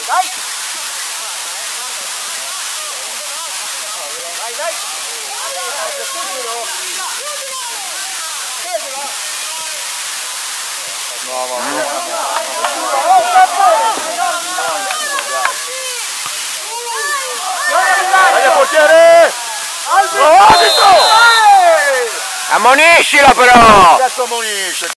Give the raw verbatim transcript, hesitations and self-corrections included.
Dai! Dai, dai! No, va bene. Dai, portiere! Arbitro! Ammoniscilo però! Cazzo ammonisce!